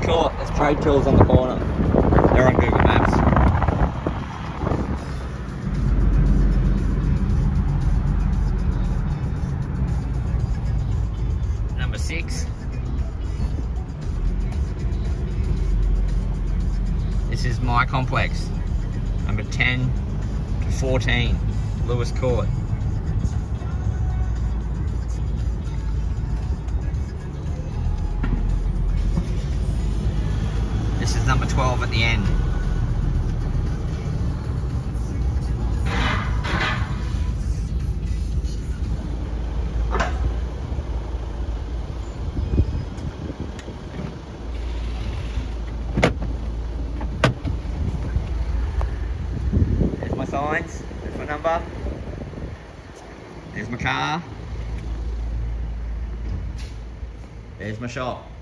Court. There's Trade Tools on the corner. They're on Google Maps. Number 6. This is my complex. Number 10 to 14, Lewis Court. This is number 12 at the end. There's my signs, there's my number, there's my car, there's my shop.